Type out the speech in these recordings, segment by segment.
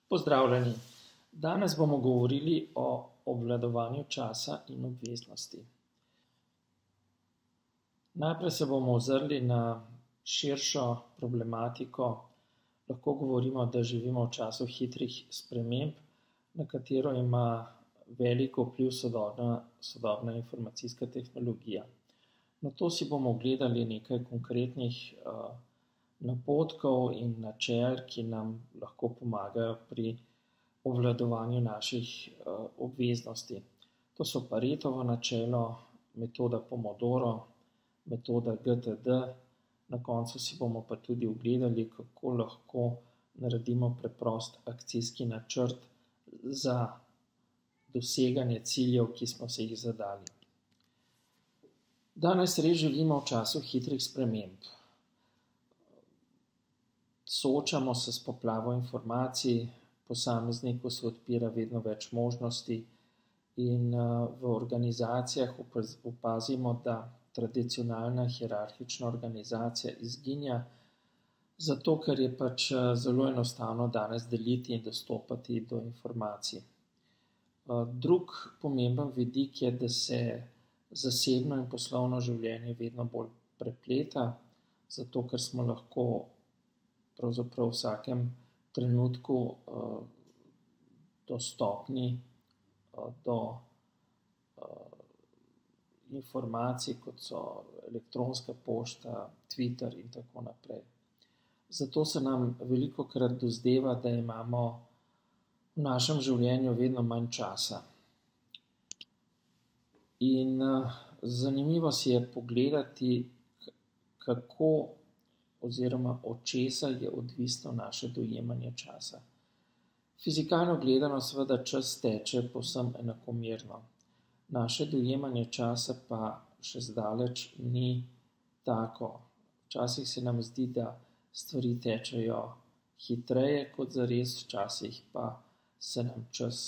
Pozdravljeni! Danes bomo govorili o obvladovanju časa in obveznosti. Najprej se bomo ozrli na širšo problematiko. Lahko govorimo, da živimo v času hitrih sprememb, na katero ima veliko vpliv sodobna informacijska tehnologija. Nato si bomo ogledali nekaj konkretnih napotkov in načel, ki nam lahko pomagajo pri obvladovanju naših obveznosti. To so Paretovo načelo, metoda Pomodoro, metoda GTD. Na koncu si bomo pa tudi ogledali, kako lahko naredimo preprost akcijski načrt za doseganje ciljev, ki smo si jih zadali. Danes res živimo v času hitrih sprememb. Soočamo se s poplavo informacij, posamezniku se odpira vedno več možnosti in v organizacijah opazimo, da tradicionalna hierarhična organizacija izginja, zato ker je zelo enostavno danes deliti in dostopati do informacij. Drug pomemben vidik je, da se zasebno in poslovno življenje vedno bolj prepleta, zato ker smo lahko pravzaprav v vsakem trenutku dostopni do informacij, kot so elektronska pošta, Twitter in tako naprej. Zato se nam velikokrat dozdeva, da imamo v našem življenju vedno manj časa. In zanimivo si je pogledati, kako oziroma od česa je odvisno naše dojemanje časa. Fizikalno gledano seveda čas teče povsem enakomerno. Naše dojemanje časa pa še zdaleč ni tako. Včasih se nam zdi, da stvari tečejo hitreje kot zares, včasih pa se nam čas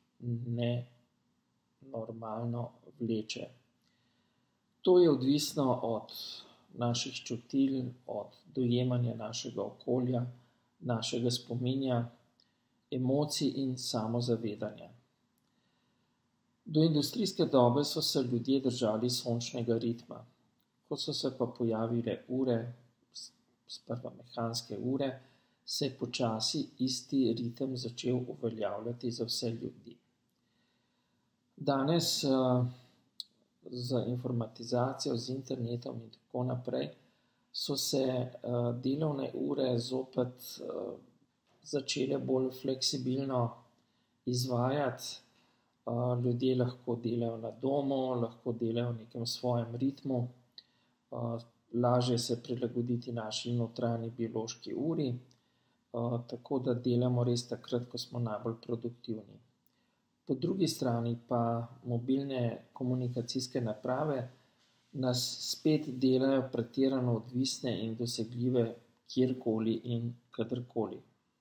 nenormalno vleče. To je odvisno od naših čutil, od dojemanja našega okolja, našega spominja, emocij in samozavedanja. Do industrijske dobe so se ljudje držali sončnega ritma. Ko so se pa pojavile ure, sprva mehanske ure, se je počasi isti ritem začel uveljavljati za vse ljudi. Danes z informatizacijo, z internetom in tako naprej, so se delovne ure zopet začele bolj fleksibilno izvajati. Ljudje lahko delajo na domu, lahko delajo v nekem svojem ritmu, lažje se prilagoditi naši notranji biološki uri, tako da delamo res takrat, ko smo najbolj produktivni. Po drugi strani pa mobilne komunikacijske naprave nas spet delajo pretirano odvisne in dosegljive kjerkoli in kadarkoli.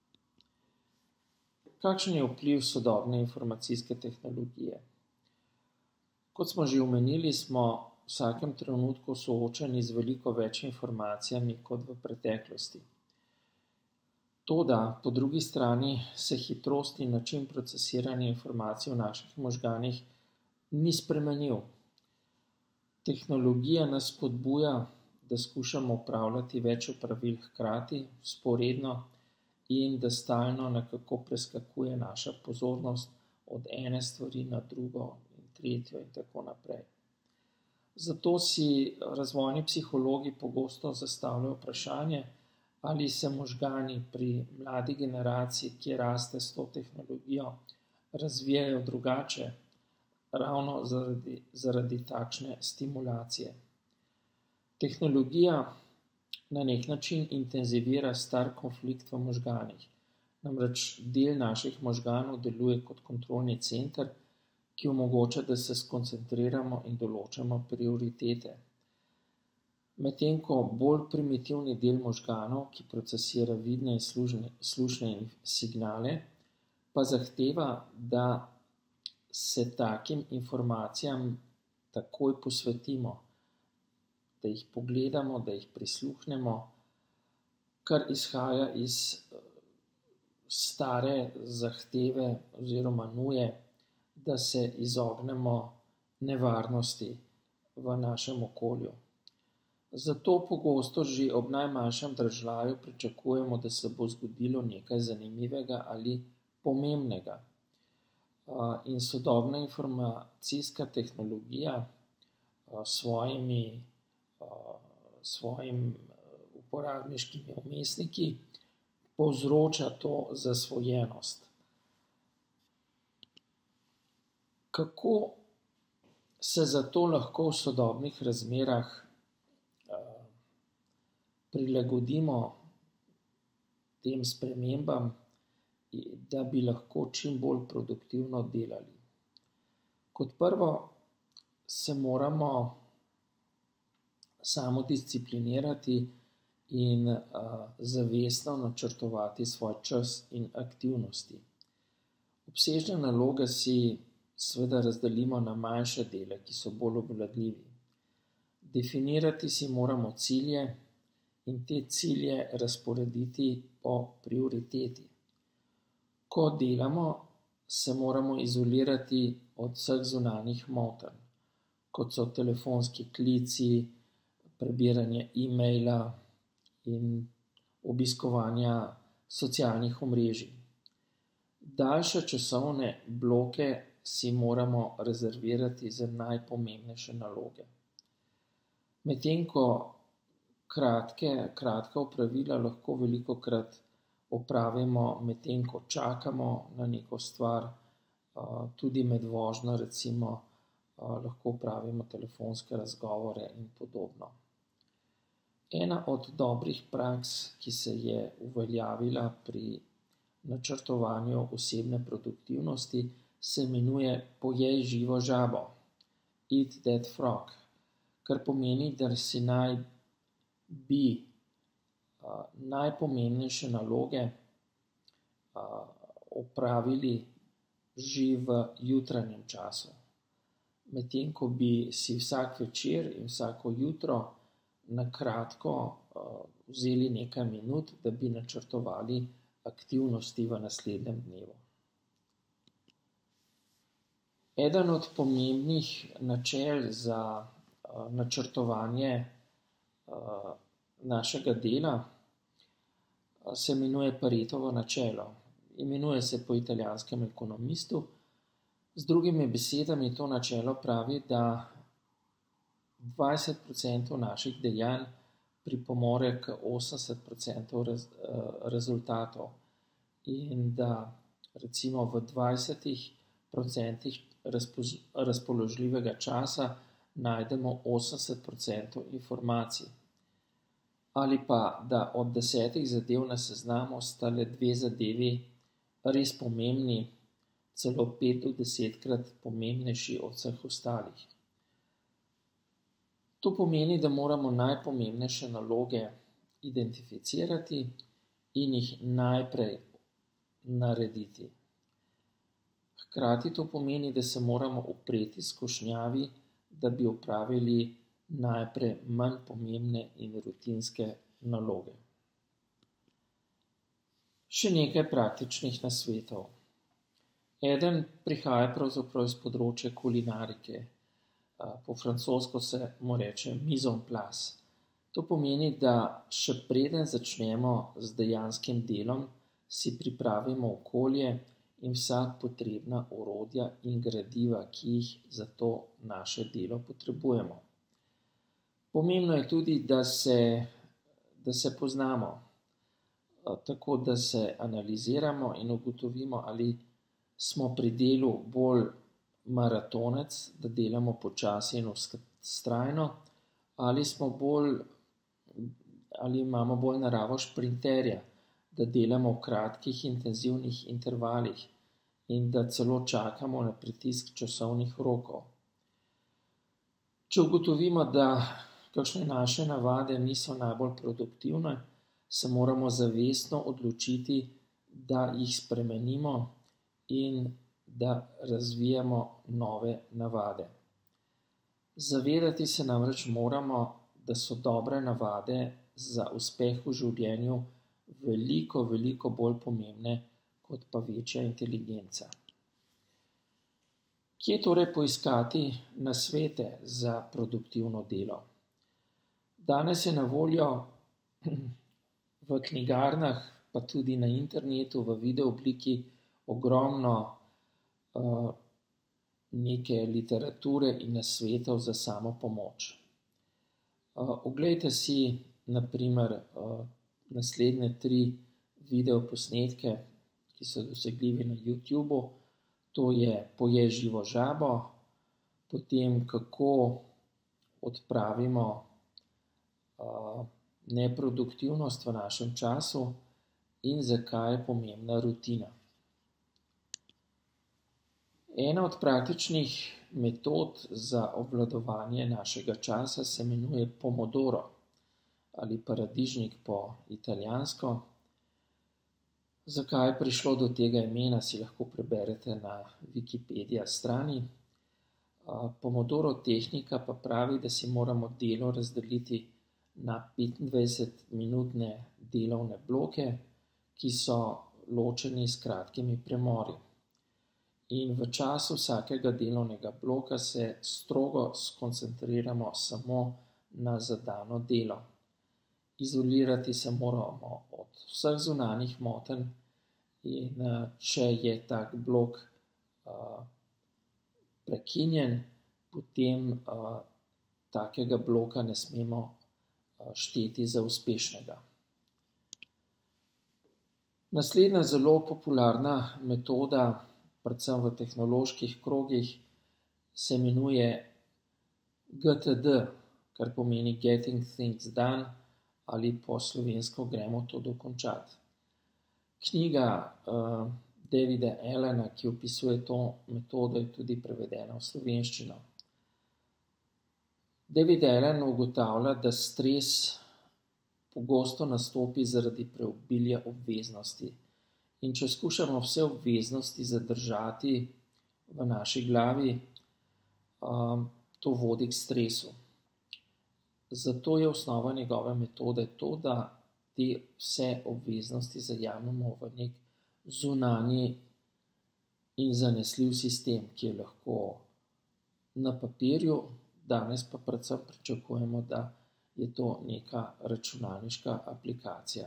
Kakšen je vpliv sodobne informacijske tehnologije? Kot smo že omenili, smo v vsakem trenutku soočeni z veliko več informacijami kot v preteklosti. Toda, po drugi strani se hitrost in način procesiranja informacij v naših možganih ni spremenil. Tehnologija nas spodbuja, da skušamo opravljati več opravil hkrati, vzporedno, in da stalno nekako preskakuje naša pozornost od ene stvari na drugo in tretjo in tako naprej. Zato si razvojni psihologi pogosto zastavljajo vprašanje, ali se možgani pri mladi generaciji, ki raste s to tehnologijo, razvijajo drugače, ravno zaradi takšne stimulacije. Tehnologija na nek način intenzivira star konflikt v možganih. Namreč del naših možganov deluje kot kontrolni center, ki omogoča, da se skoncentriramo in določamo prioritete. Medtem ko bolj primitivni del možganov, ki procesira vidne in slušne signale, pa zahteva, da se takim informacijam takoj posvetimo, da jih pogledamo, da jih prisluhnemo, kar izhaja iz stare zahteve oziroma nuje, da se izognemo nevarnosti v našem okolju. Zato pogosto že ob najmanjšem dražljaju pričakujemo, da se bo zgodilo nekaj zanimivega ali pomembnega. In sodobna informacijska tehnologija svojim uporabniškimi vmesniki povzroča to zasvojenost. Kako se zato lahko v sodobnih razmerah prilagodimo tem spremembam, da bi lahko čim bolj produktivno delali? Kot prvo se moramo samodisciplinirati in zavestno načrtovati svoj čas in aktivnosti. Obsežne naloge si seveda razdelimo na manjše dele, ki so bolj obvladljivi. Definirati si moramo cilje in te cilje razporediti po prioriteti. Ko delamo, se moramo izolirati od vseh zunanjih motenj, kot so telefonski klici, prebiranje e-maila in obiskovanja socialnih omrežij. Daljše časovne bloke si moramo rezervirati za najpomembnejše naloge. Medtem ko kratka opravila lahko velikokrat opravimo medtem, ko čakamo na neko stvar, tudi med vožnjo recimo lahko opravimo telefonske razgovore in podobno. Ena od dobrih praks, ki se je uveljavila pri načrtovanju osebne produktivnosti, se imenuje pojej živo žabo, eat that frog, kar pomeni, da si naj bi najpomembnejše naloge opravili že v jutranjem času. Medtem ko bi si vsak večer in vsako jutro na kratko vzeli nekaj minut, da bi načrtovali aktivnosti v naslednjem dnevu. Eden od pomembnih načel za načrtovanje našega dela se imenuje Paretovo načelo. Imenuje se po italijanskem ekonomistu. Z drugimi besedami to načelo pravi, da 20% naših dejanj pripomore k 80% rezultatov in da recimo v 20% razpoložljivega časa najdemo 80% informacij. Ali pa, da od 10 zadev na seznamu sta le 2 zadevi res pomembni, celo 5 do 10-krat pomembnejši od vseh ostalih. To pomeni, da moramo najpomembnejše naloge identificirati in jih najprej narediti. Hkrati to pomeni, da se moramo upreti skušnjavi, da bi opravili najprej manj pomembne in rutinske naloge. Še nekaj praktičnih nasvetov. Eden prihaja pravzaprav iz področja kulinarike. Po francosko se mu reče mise en place. To pomeni, da še preden začnemo z dejanskim delom, si pripravimo okolje in vsa potrebna orodja in gradiva, ki jih za to naše delo potrebujemo. Pomembno je tudi, da se poznamo, tako da se analiziramo in ugotovimo, ali smo pri delu bolj maratonec, da delamo počasi in vztrajno, ali imamo bolj naravo šprinterja, da delamo v kratkih intenzivnih intervalih in da celo čakamo na pritisk časovnih rokov. Če ugotovimo, da kakšne naše navade niso najbolj produktivne, se moramo zavestno odločiti, da jih spremenimo in da razvijamo nove navade. Zavedati se namreč moramo, da so dobre navade za uspeh v življenju veliko bolj pomembne kot pa večja inteligenca. Kje torej poiskati nasvete za produktivno delo? Danes je na voljo v knjigarnah, pa tudi na internetu v video obliki ogromno neke literature in nasvetov za samopomoč. Oglejte si, na primer, naslednje 3 videoposnetke, ki so dosegljivi na YouTubu. To je Pojej živo žabo, potem kako odpravimo neproduktivnost v našem času in zakaj je pomembna rutina. Ena od praktičnih metod za obvladovanje našega časa se imenuje pomodoro ali paradižnik po italijansko. Zakaj je prišlo do tega imena, si lahko preberete na Wikipedia strani. Pomodoro tehnika pa pravi, da si moramo delo razdeliti na 25-minutne delovne bloke, ki so ločeni s kratkimi premori. In v času vsakega delovnega bloka se strogo skoncentriramo samo na zadano delo. Izolirati se moramo od vseh zunanjih motenj in če je tak blok prekinjen, potem takega bloka ne smemo šteti za uspešnega. Naslednja zelo popularna metoda, predvsem v tehnoloških krogih, se imenuje GTD, kar pomeni Getting Things Done, ali po slovensko Gremo to dokončati. Knjiga Davida Allena, ki opisuje to metodo, je tudi prevedena v slovenščino. David Allen ugotavlja, da stres pogosto nastopi zaradi preobilja obveznosti. In če skušamo vse obveznosti zadržati v naši glavi, to vodi k stresu. Zato je osnova njegove metode to, da te vse obveznosti zajamemo v nek zunanji in zanesljiv sistem, ki je lahko na papirju, danes pa predvsem pričakujemo, da je to neka računalniška aplikacija.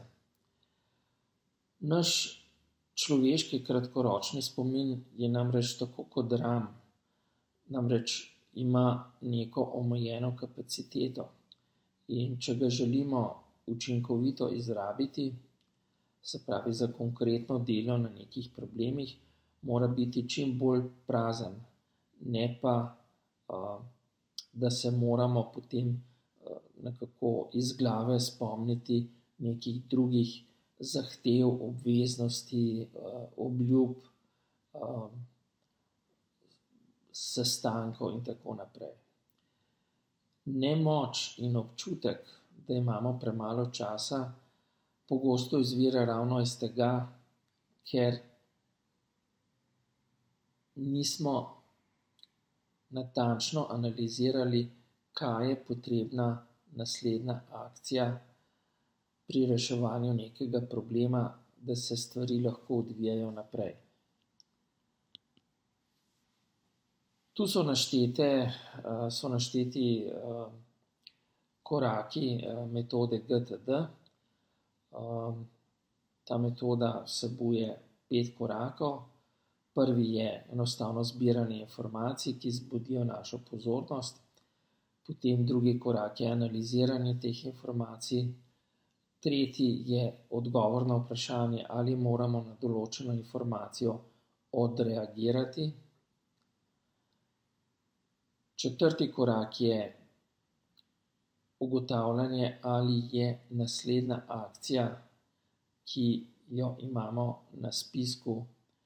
Naš človeški kratkoročni spomin je namreč tako kot RAM, namreč ima neko omejeno kapaciteto. In če ga želimo učinkovito izrabiti, se pravi za konkretno delo na nekih problemih, mora biti čim bolj prazen, ne pa, da se moramo potem nekako iz glave spomniti nekih drugih zahtev, obveznosti, obljub, sestankov in tako naprej. Nemoč in občutek, da imamo premalo časa, pogosto izvira ravno iz tega, ker nismo natančno analizirali, kaj je potrebna naslednja akcija pri reševanju nekega problema, da se stvari lahko odvijajo naprej. Tu so našteti koraki metode GTD. Ta metoda vsebuje 5 korakov. Prvi je enostavno zbiranje informacij, ki zbudijo našo pozornost. Potem drugi korak je analiziranje teh informacij. Tretji je odgovor na vprašanje, ali moramo na določeno informacijo odreagirati. Četrti korak je ugotavljanje, ali je naslednja akcija, ki jo imamo na spisku,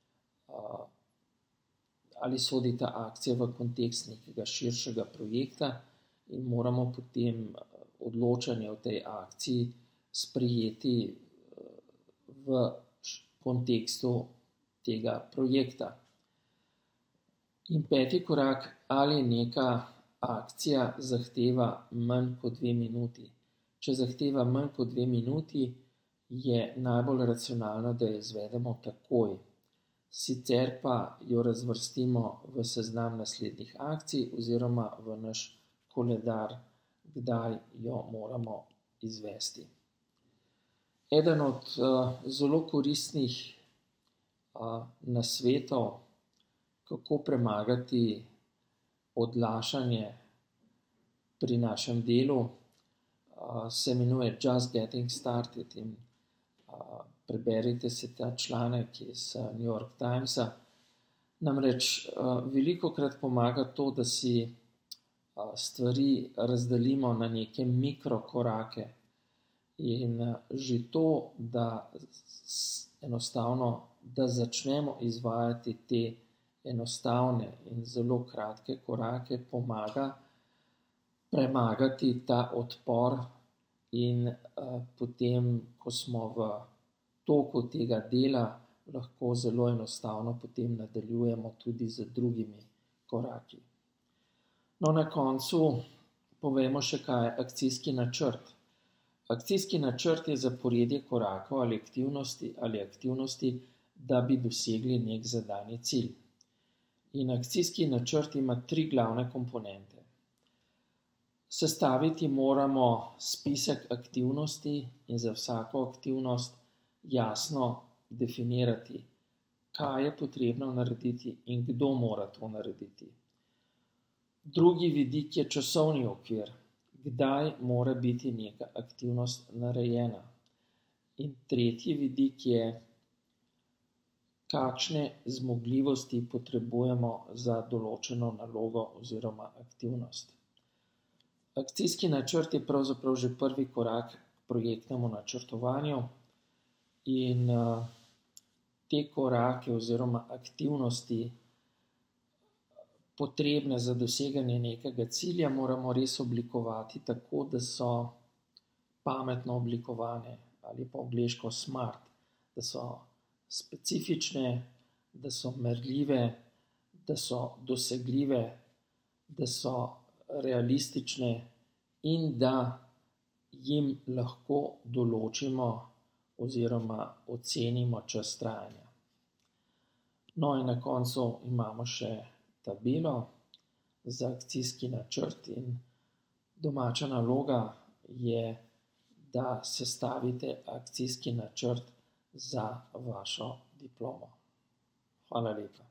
ali sodi ta akcija v kontekst nekega širšega projekta in moramo potem odločanje o tej akciji sprejeti v kontekstu tega projekta. In 5. korak, ali neka akcija zahteva manj kot 2 minuti. Če zahteva manj kot 2 minuti, je najbolj racionalno, da jo izvedemo takoj, sicer pa jo razvrstimo v seznam naslednjih akcij oziroma v naš koledar, kdaj jo moramo izvesti. Eden od zelo koristnih nasvetov, kako premagati odlašanje pri našem delu, se imenuje Just Getting Started in preberite si ta članek iz New York Timesa. Namreč velikokrat pomaga to, da si stvari razdelimo na neke mikrokorake in že to, da enostavno, da začnemo izvajati te enostavne in zelo kratke korake, pomaga premagati ta odpor in potem, ko smo v toku tega dela, lahko zelo enostavno potem nadaljujemo tudi z drugimi koraki. No, na koncu povemo še, kaj je akcijski načrt. Akcijski načrt je zaporedje korakov ali aktivnosti, da bi dosegli nek zadani cilj. In akcijski načrt ima 3 glavne komponente. Sestaviti moramo spisek aktivnosti in za vsako aktivnost jasno definirati, kaj je potrebno narediti in kdo mora to narediti. Drugi vidik je časovni okvir, kdaj mora biti neka aktivnost narejena. In tretji vidik je, kakšne zmogljivosti potrebujemo za določeno nalogo oziroma aktivnost. Akcijski načrt je pravzaprav že prvi korak k projektnemu načrtovanju in te korake oziroma aktivnosti, potrebne za doseganje nekega cilja, moramo res oblikovati tako, da so pametno oblikovane ali po angleško smart, da so specifične, da so merljive, da so dosegljive, da so realistične in da jim lahko določimo oziroma ocenimo čas trajanja. No, in na koncu imamo še tabelo za akcijski načrt in domača naloga je, da sestavite akcijski načrt za vašo diplomo. Hvala lepa.